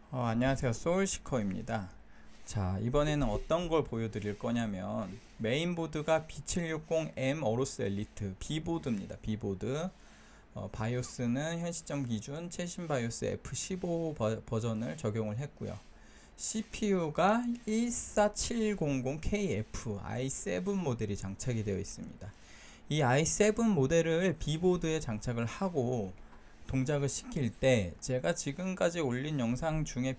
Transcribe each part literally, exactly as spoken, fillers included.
어, 안녕하세요. 소울시커입니다. 자, 이번에는 어떤 걸 보여드릴 거냐면 메인보드가 비 칠백육십 엠 어로스 엘리트 B보드입니다. B보드. 어, 바이오스는 현 시점 기준 최신 바이오스 에프 십오 버, 버전을 적용을 했고요. 씨피유가 일사칠공공 케이에프 아이 세븐 모델이 장착이 되어 있습니다. 이 아이 세븐 모델을 B보드에 장착을 하고 동작을 시킬 때 제가 지금까지 올린 영상 중에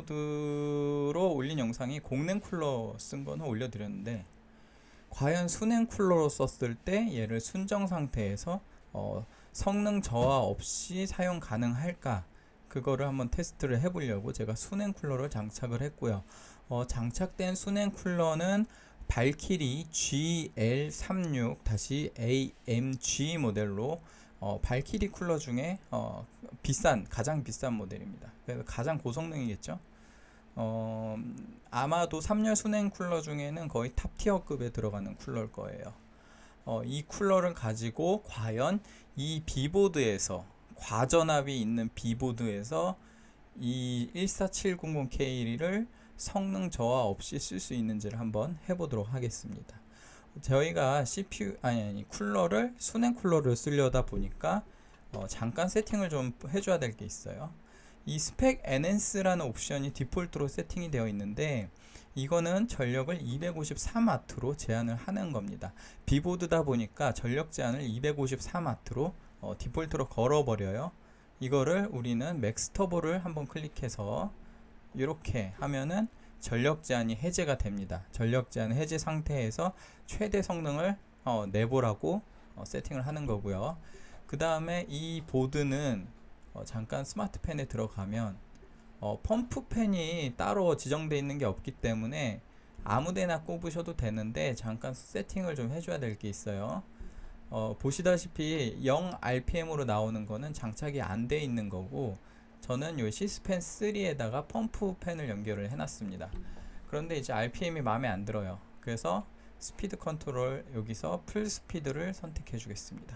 B보드로 올린 영상이 공냉 쿨러 쓴 거는 올려드렸는데, 과연 순행 쿨러로 썼을 때 얘를 순정 상태에서 어, 성능 저하 없이 사용 가능할까, 그거를 한번 테스트를 해보려고 제가 순행 쿨러를 장착을 했고요. 어, 장착된 순행 쿨러는 발키리 지 엘 삼십육 에이 엠 지 모델로 어, 발키리 쿨러 중에 어, 비싼, 가장 비싼 모델입니다. 그래서 가장 고성능이겠죠. 어, 아마도 삼 열 순행 쿨러 중에는 거의 탑티어급에 들어가는 쿨러일 거예요. 어, 이 쿨러를 가지고 과연 이 B보드에서, 과전압이 있는 B보드에서 이 일사칠공공 케이를 성능 저하 없이 쓸 수 있는지를 한번 해보도록 하겠습니다. 저희가 씨피유 아니 아니 쿨러를 순행 쿨러를 쓰려다 보니까 어, 잠깐 세팅을 좀 해줘야 될 게 있어요. 이 스펙 엔핸스라는 옵션이 디폴트로 세팅이 되어 있는데, 이거는 전력을 이백오십삼 와트로 제한을 하는 겁니다. B보드다 보니까 전력 제한을 이백오십삼 와트로 어, 디폴트로 걸어버려요. 이거를 우리는 맥스 터보를 한번 클릭해서 이렇게 하면은 전력 제한이 해제가 됩니다. 전력 제한 해제 상태에서 최대 성능을 어, 내보라고 어, 세팅을 하는 거고요. 그 다음에 이 보드는 어, 잠깐 스마트펜에 들어가면 어, 펌프펜이 따로 지정되어 있는 게 없기 때문에 아무데나 꼽으셔도 되는데, 잠깐 세팅을 좀 해줘야 될 게 있어요. 어, 보시다시피 영 알피엠으로 나오는 거는 장착이 안 돼 있는 거고, 저는 요 시스펜 쓰리에다가 펌프 펜을 연결을 해놨습니다. 그런데 이제 알피엠이 마음에 안 들어요. 그래서 스피드 컨트롤, 여기서 풀 스피드를 선택해 주겠습니다.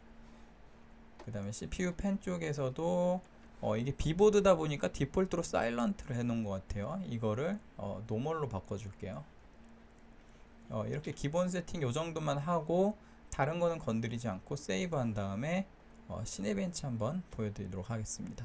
그 다음에 씨피유 펜 쪽에서도 어, 이게 B보드다 보니까 디폴트로 사일런트를 해놓은 것 같아요. 이거를 어, 노멀로 바꿔줄게요. 어, 이렇게 기본 세팅 요 정도만 하고 다른 거는 건드리지 않고 세이브 한 다음에 어, 시네벤치 한번 보여드리도록 하겠습니다.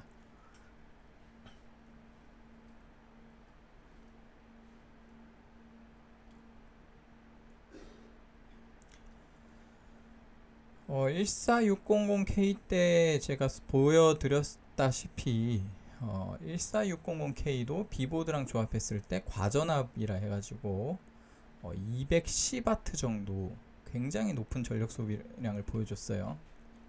어, 일사육공공 케이 때 제가 보여드렸다시피 어, 일사육공공 케이도 B보드랑 조합했을 때 과전압이라 해가지고 어, 이백십 와트 정도 굉장히 높은 전력 소비량을 보여줬어요.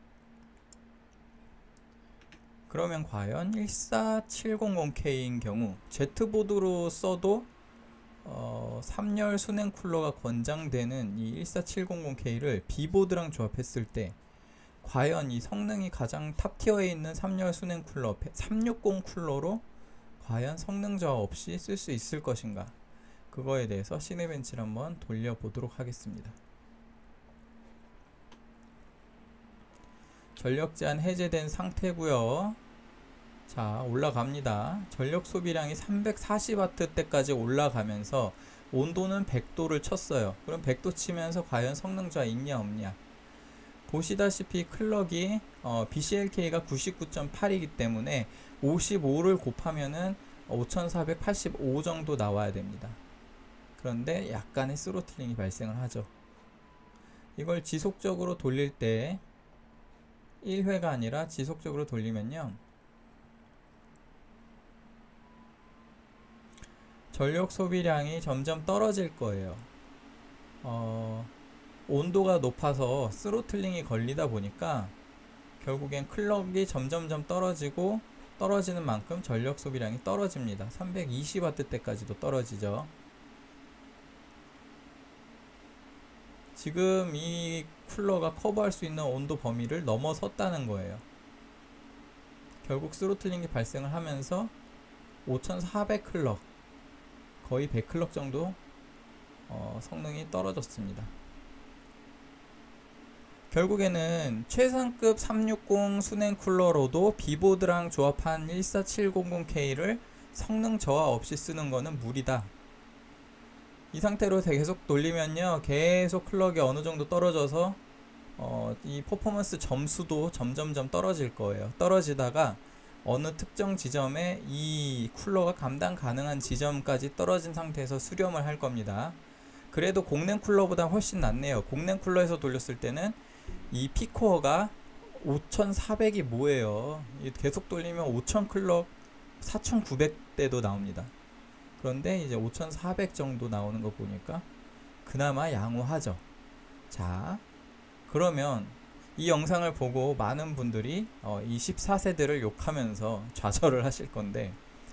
그러면 과연 일사칠공공 케이인 경우 Z보드로 써도 어, 삼 열 순행 쿨러가 권장되는 이 일사칠공공 케이를 B보드랑 조합했을 때 과연 이 성능이 가장 탑티어에 있는 삼 열 순행 쿨러 삼백육십 쿨러로 과연 성능 저하 없이 쓸 수 있을 것인가, 그거에 대해서 시네벤치를 한번 돌려보도록 하겠습니다. 전력 제한 해제된 상태고요. 자, 올라갑니다. 전력 소비량이 삼백사십 와트 때까지 올라가면서 온도는 백 도를 쳤어요. 그럼 백 도 치면서 과연 성능 저하 있냐 없냐, 보시다시피 클럭이 어, 비씨엘케이가 구십구 점 팔이기 때문에 오십오를 곱하면은 오천사백팔십오 정도 나와야 됩니다. 그런데 약간의 스로틀링이 발생을 하죠. 이걸 지속적으로 돌릴 때 일 회가 아니라 지속적으로 돌리면요, 전력 소비량이 점점 떨어질 거예요. 어, 온도가 높아서 스로틀링이 걸리다 보니까 결국엔 클럭이 점점점 떨어지고, 떨어지는 만큼 전력 소비량이 떨어집니다. 삼백이십 와트 때까지도 떨어지죠. 지금 이 쿨러가 커버할 수 있는 온도 범위를 넘어섰다는 거예요. 결국 스로틀링이 발생을 하면서 오천사백 클럭, 거의 백 클럭 정도 어, 성능이 떨어졌습니다. 결국에는 최상급 삼백육십 순행 쿨러로도 B보드랑 조합한 일사칠공공 케이를 성능 저하 없이 쓰는 거는 무리다. 이 상태로 계속 돌리면요, 계속 클럭이 어느 정도 떨어져서 어, 이 퍼포먼스 점수도 점점점 떨어질 거예요. 떨어지다가 어느 특정 지점에 이 쿨러가 감당 가능한 지점까지 떨어진 상태에서 수렴을 할 겁니다. 그래도 공랭 쿨러보다 훨씬 낫네요. 공랭 쿨러에서 돌렸을 때는 이 P코어가 오천사백이 뭐예요. 계속 돌리면 오천 클럭 사천구백 대도 나옵니다. 그런데 이제 오천사백 정도 나오는 거 보니까 그나마 양호하죠. 자, 그러면 이 영상을 보고 많은 분들이 어, 이 십사 세대를 욕하면서 좌절을 하실 건데,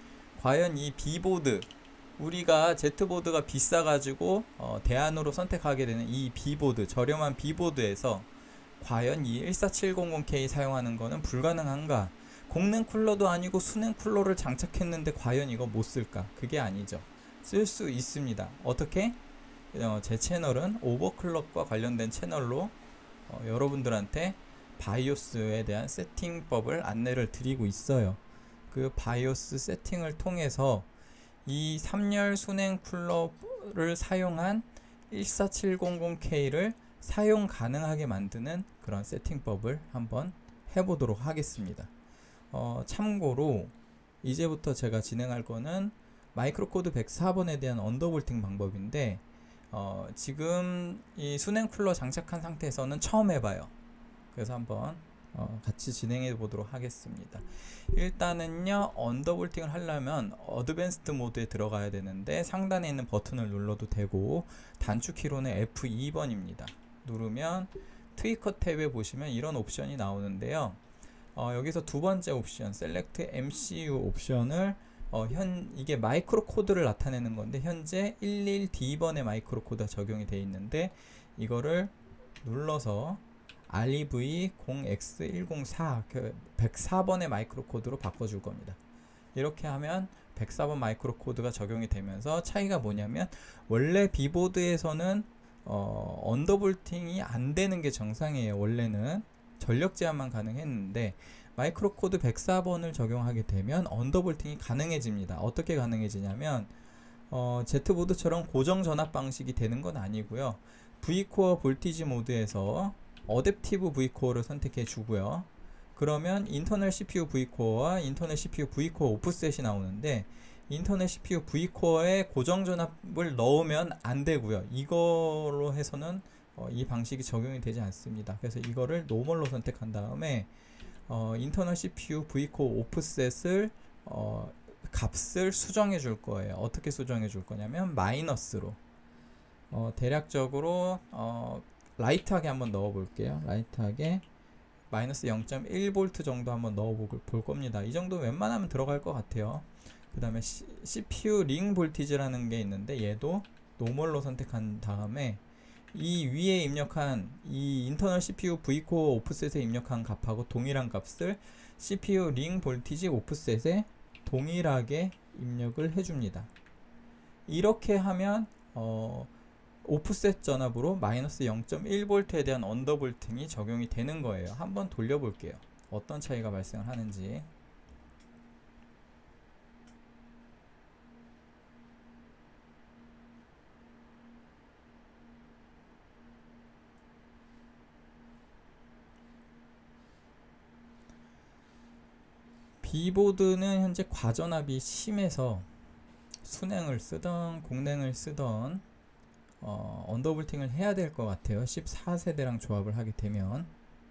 과연 이 B보드, 우리가 Z보드가 비싸가지고 어, 대안으로 선택하게 되는 이 B보드, 저렴한 B보드에서 과연 이 일사칠공공 케이 사용하는 거는 불가능한가? 공랭 쿨러도 아니고 수냉 쿨러를 장착했는데 과연 이거 못 쓸까? 그게 아니죠. 쓸 수 있습니다. 어떻게? 어, 제 채널은 오버클럭과 관련된 채널로 어, 여러분들한테 바이오스에 대한 세팅법을 안내를 드리고 있어요. 그 바이오스 세팅을 통해서 이 삼 열 수냉 쿨러를 사용한 일사칠공공 케이를 사용 가능하게 만드는 그런 세팅법을 한번 해보도록 하겠습니다. 어, 참고로 이제부터 제가 진행할 거는 마이크로코드 백사 번에 대한 언더볼팅 방법인데, 어, 지금 이 수냉 쿨러 장착한 상태에서는 처음 해봐요. 그래서 한번 어, 같이 진행해 보도록 하겠습니다. 일단은요, 언더볼팅을 하려면 어드밴스드 모드에 들어가야 되는데 상단에 있는 버튼을 눌러도 되고, 단축키로는 에프 이 번입니다. 누르면 트위커 탭에 보시면 이런 옵션이 나오는데요. 어, 여기서 두 번째 옵션, 셀렉트 엠씨유 옵션을 어, 현 이게 마이크로 코드를 나타내는 건데, 현재 일일 디 번의 마이크로 코드가 적용이 되어 있는데, 이거를 눌러서 알이브이 공 엑스 일공사 그 백사 번의 마이크로 코드로 바꿔줄 겁니다. 이렇게 하면 백사 번 마이크로 코드가 적용이 되면서, 차이가 뭐냐면 원래 B보드에서는 어, 언더볼팅이 안 되는 게 정상이에요. 원래는 전력 제한만 가능했는데 마이크로 코드 백사 번을 적용하게 되면 언더볼팅이 가능해집니다. 어떻게 가능해지냐면 어, Z보드처럼 고정 전압 방식이 되는 건 아니고요. V코어 볼티지 모드에서 어댑티브 V코어를 선택해 주고요. 그러면 인터널 씨피유 V코어와 인터널 씨피유 V코어 오프셋이 나오는데, 인터널 씨피유 V코어에 고정 전압을 넣으면 안 되고요. 이걸로 해서는 어, 이 방식이 적용이 되지 않습니다. 그래서 이거를 노멀로 선택한 다음에 어, 인터널 씨피유 V코어 오프셋을 어, 값을 수정해 줄 거예요. 어떻게 수정해 줄 거냐면 마이너스로 어, 대략적으로 어, 라이트하게 한번 넣어 볼게요. 라이트하게 마이너스 영 점 일 볼트 정도 한번 넣어 볼 겁니다. 이 정도 웬만하면 들어갈 것 같아요. 그 다음에 씨피유 링 볼티지라는 게 있는데, 얘도 노멀로 선택한 다음에 이 위에 입력한 이 인터널 씨피유 V코어 오프셋에 입력한 값하고 동일한 값을 씨피유 링 볼티지 오프셋에 동일하게 입력을 해줍니다. 이렇게 하면 어, 오프셋 전압으로 마이너스 영 점 일 볼트에 대한 언더볼팅이 적용이 되는 거예요. 한번 돌려볼게요. 어떤 차이가 발생을 하는지. B보드는 현재 과전압이 심해서 순행을 쓰던 공랭을 쓰던 어, 언더볼팅을 해야 될 것 같아요. 십사 세대랑 조합을 하게 되면.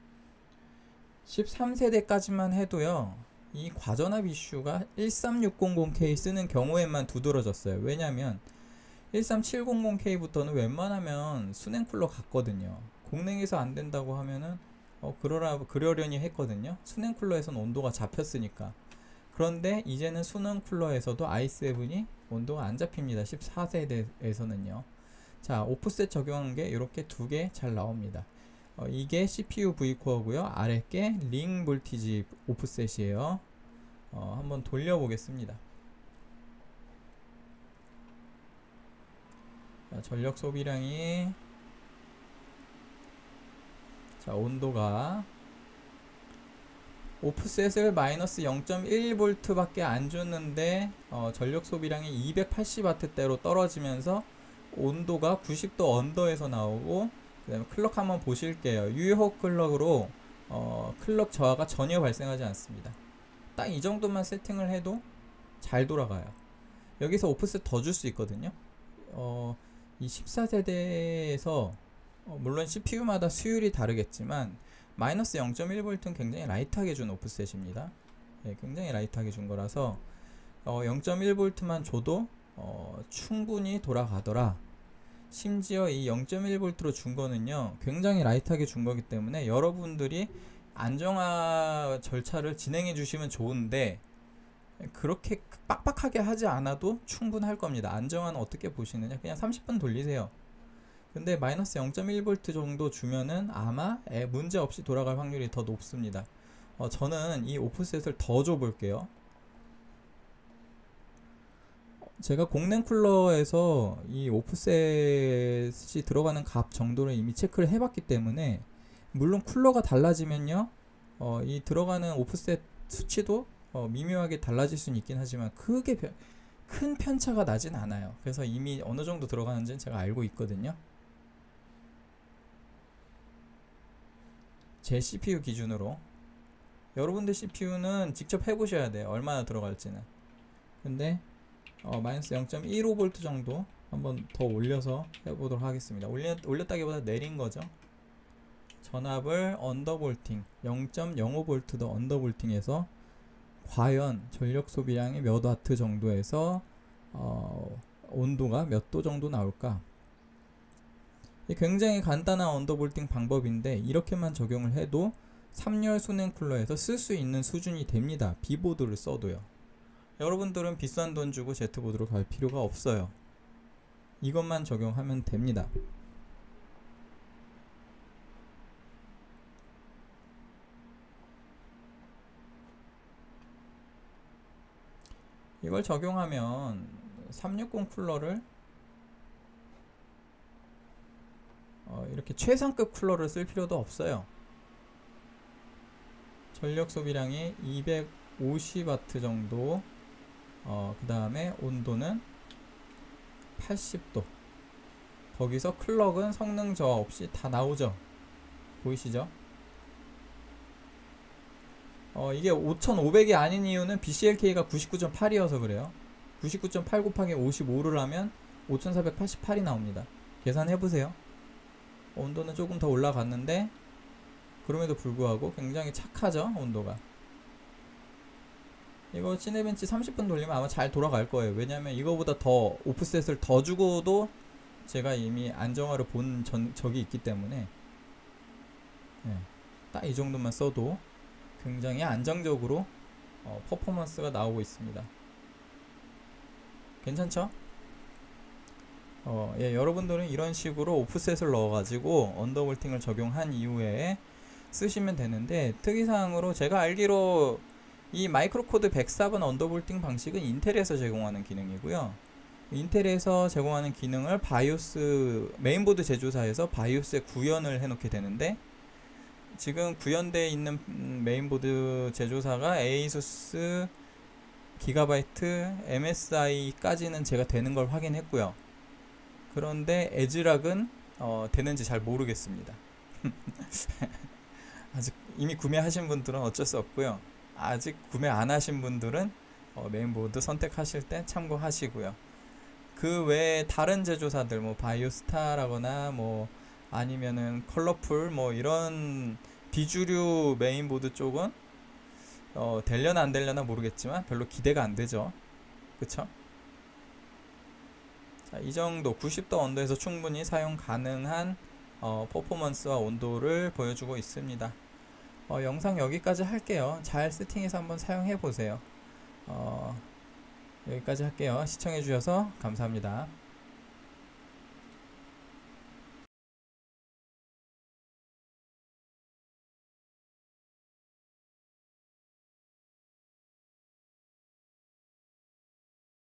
십삼 세대까지만 해도요, 이 과전압 이슈가 일삼육공공 케이 쓰는 경우에만 두드러졌어요. 왜냐면 일삼칠공공 케이부터는 웬만하면 수냉 쿨러 같거든요. 공랭에서 안 된다고 하면은 어, 그러라, 그러려니 했거든요. 수냉 쿨러에서는 온도가 잡혔으니까. 그런데 이제는 수냉 쿨러에서도 아이 세븐이 온도가 안 잡힙니다. 십사 세대에서는요. 자, 오프셋 적용한 게 이렇게 두 개 잘 나옵니다. 어, 이게 씨피유 V코어고요. 아래 게 링 볼티지 오프셋이에요. 어, 한번 돌려보겠습니다. 자, 전력 소비량이, 자, 온도가 오프셋을 마이너스 영 점 일 볼트 밖에 안 줬는데 어, 전력 소비량이 이백팔십 와트대로 떨어지면서 온도가 구십 도 언더에서 나오고, 그 다음에 클럭 한번 보실게요. 유효 클럭으로 어, 클럭 저하가 전혀 발생하지 않습니다. 딱 이 정도만 세팅을 해도 잘 돌아가요. 여기서 오프셋 더 줄 수 있거든요. 어, 이 십사 세대에서 어, 물론 씨피유마다 수율이 다르겠지만 마이너스 영 점 일 볼트는 굉장히 라이트하게 준 오프셋입니다. 예, 굉장히 라이트하게 준 거라서 어, 영 점 일 볼트만 줘도 어, 충분히 돌아가더라. 심지어 이 영 점 일 볼트로 준 거는요, 굉장히 라이트하게 준 거기 때문에 여러분들이 안정화 절차를 진행해 주시면 좋은데 그렇게 빡빡하게 하지 않아도 충분할 겁니다. 안정화는 어떻게 보시느냐, 그냥 삼십 분 돌리세요. 근데 마이너스 영 점 일 볼트 정도 주면은 아마 문제 없이 돌아갈 확률이 더 높습니다. 어, 저는 이 오프셋을 더 줘 볼게요. 제가 공랭 쿨러에서 이 오프셋이 들어가는 값 정도를 이미 체크를 해봤기 때문에, 물론 쿨러가 달라지면요 어, 이 들어가는 오프셋 수치도 어, 미묘하게 달라질 수는 있긴 하지만 크게 편, 큰 편차가 나진 않아요. 그래서 이미 어느 정도 들어가는지는 제가 알고 있거든요. 제 씨피유 기준으로. 여러분들 씨피유는 직접 해보셔야 돼요, 얼마나 들어갈지는. 근데 어, 마이너스 영 점 일오 볼트 정도 한번 더 올려서 해보도록 하겠습니다. 올려, 올렸다기보다 내린 거죠. 전압을 언더볼팅, 영 점 영오 볼트 더 언더볼팅해서 과연 전력 소비량이 몇 와트 정도에서 어, 온도가 몇 도 정도 나올까. 굉장히 간단한 언더볼팅 방법인데 이렇게만 적용을 해도 삼 열 수냉 쿨러에서 쓸 수 있는 수준이 됩니다. B보드를 써도요. 여러분들은 비싼 돈 주고 Z보드로 갈 필요가 없어요. 이것만 적용하면 됩니다. 이걸 적용하면 삼백육십 쿨러를 어, 이렇게 최상급 쿨러를 쓸 필요도 없어요. 전력 소비량이 이백오십 와트 정도, 어, 그 다음에 온도는 팔십 도. 거기서 클럭은 성능 저하 없이 다 나오죠. 보이시죠? 어, 이게 오천오백이 아닌 이유는 비씨엘케이가 구십구 점 팔이어서 그래요. 구십구 점 팔 곱하기 오십오를 하면 오천사백팔십팔이 나옵니다. 계산해보세요. 온도는 조금 더 올라갔는데 그럼에도 불구하고 굉장히 착하죠, 온도가. 이거 시네벤치 삼십 분 돌리면 아마 잘 돌아갈 거예요. 왜냐면 이거보다 더 오프셋을 더 주고도 제가 이미 안정화를 본 전, 적이 있기 때문에 네, 딱 이 정도만 써도 굉장히 안정적으로 어, 퍼포먼스가 나오고 있습니다. 괜찮죠? 어, 예, 여러분들은 이런 식으로 오프셋을 넣어가지고 언더볼팅을 적용한 이후에 쓰시면 되는데, 특이사항으로 제가 알기로 이 마이크로코드 백사 번 언더볼팅 방식은 인텔에서 제공하는 기능이고요. 인텔에서 제공하는 기능을 바이오스 메인보드 제조사에서 바이오스에 구현을 해놓게 되는데, 지금 구현되어 있는 메인보드 제조사가 에이수스, 기가바이트, 엠에스아이까지는 제가 되는 걸 확인했고요. 그런데 에즈락은 어, 되는지 잘 모르겠습니다. 아직 이미 구매하신 분들은 어쩔 수 없고요. 아직 구매 안 하신 분들은 어, 메인보드 선택하실 때 참고하시고요. 그 외에 다른 제조사들, 뭐 바이오스타라거나 뭐 아니면은 컬러풀 뭐 이런 비주류 메인보드 쪽은 어, 되려나 안 되려나 모르겠지만 별로 기대가 안 되죠. 그쵸? 자, 이 정도 구십 도 언더에서 충분히 사용 가능한 어, 퍼포먼스와 온도를 보여주고 있습니다. 어, 영상 여기까지 할게요. 잘 세팅해서 한번 사용해 보세요. 어, 여기까지 할게요. 시청해 주셔서 감사합니다.